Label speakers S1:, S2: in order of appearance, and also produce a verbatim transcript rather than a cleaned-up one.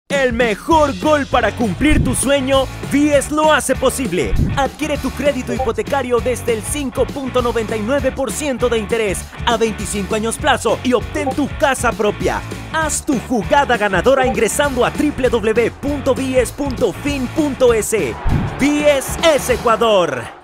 S1: El mejor gol para cumplir tu sueño, Vies lo hace posible. Adquiere tu crédito hipotecario desde el cinco punto noventa y nueve por ciento de interés a veinticinco años plazo y obtén tu casa propia. Haz tu jugada ganadora ingresando a w w w punto vies punto fin punto es. Vies es Ecuador.